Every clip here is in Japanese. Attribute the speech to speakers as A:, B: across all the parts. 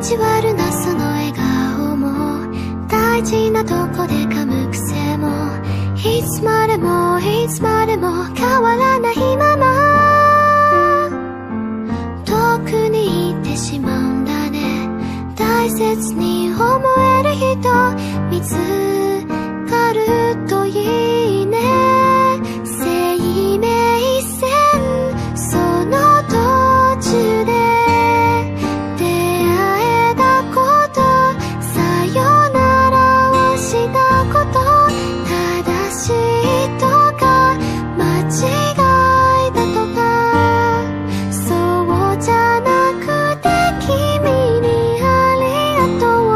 A: 地悪なその笑顔も大事なとこで噛む癖もいつまでもいつまでも変わらないまま遠くに行ってしまうんだね。大切に思える人見つかるといいね。生命線その途中で出会えたことさよならをしたこと正しいとか間違いだとかそうじゃなくて君にありがとう。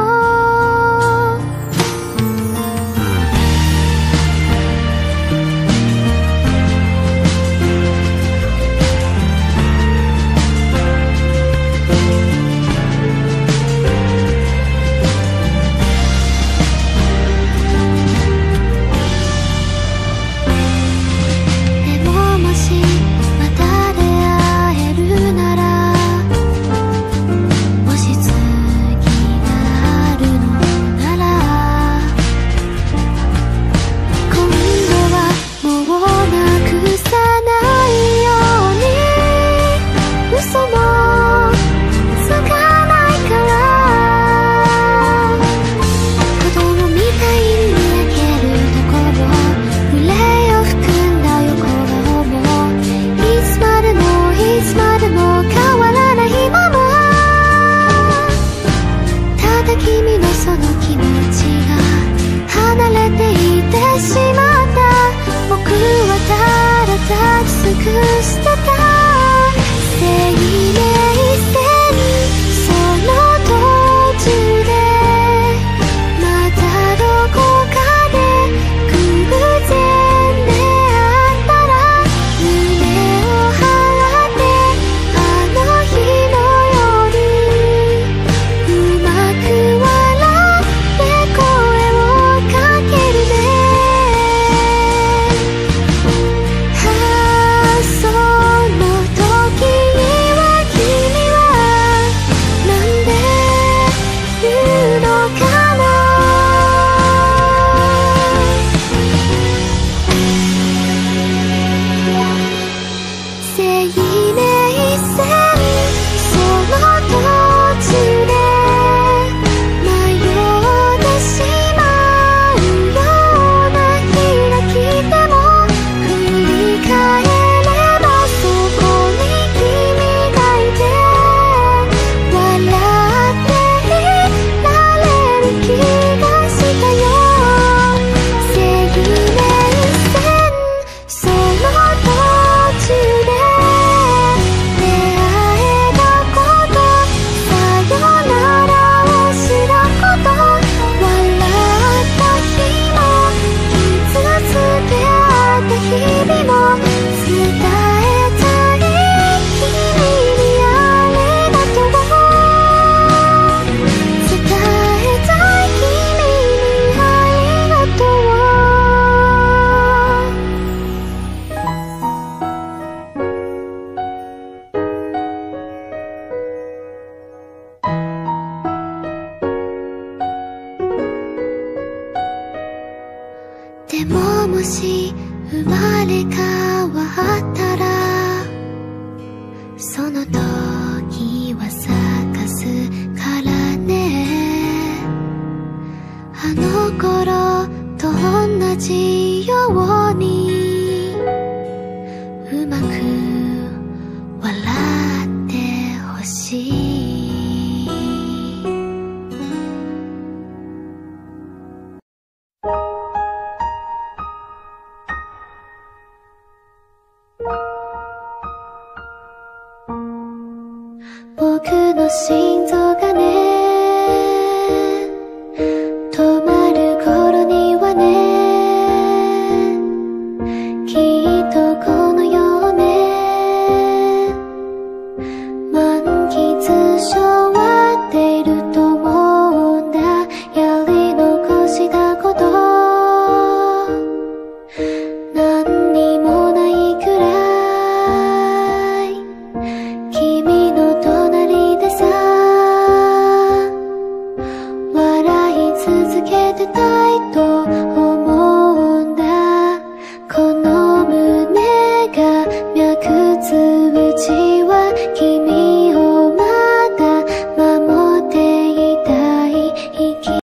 A: でももしまた出会えるならもし次があるのなら今度はもうなくさないように嘘もつかないから子供みたいに焼けるところ憂いを含んだ横顔もいつまでもいつまでも変わらないままただ君のその気持ちが離れていってしまった僕はただ立ち尽くしてた生命線その途中でまたどこかで偶然出会ったら胸を張ってあの日のようにうまく笑って声をかけるね。その時は君はなんで言うのかな。生命線その途中で迷ってしまうような日が来ても振り返ればそこに君がいて笑っていられる気がしたよ。生命線その途中で出会えたことさよならをしたこと笑った日も傷つけ合った日々も伝えたい君にありがとう伝えたい君にありがとう。でももし生まれ変わったらその時は咲かすからね。あの頃と同じようにうまく笑ってほしい。僕の心臓がね